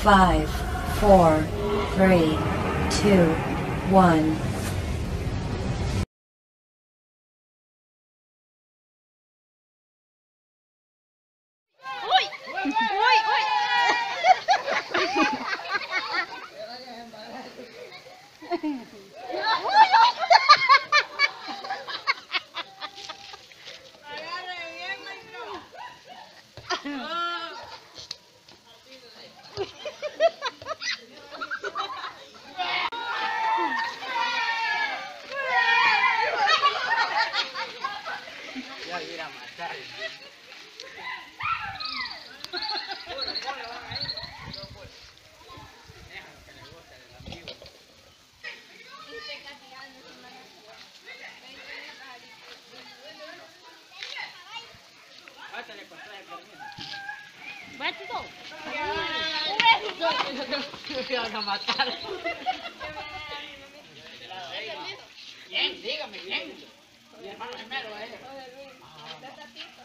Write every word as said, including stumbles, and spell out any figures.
Five, four, three, two, one. Ya ir a matar. Va, chico. Me van a matar. ¿Quién? Dígame, ¿quién? Mi hermano gemelo, ¿eh?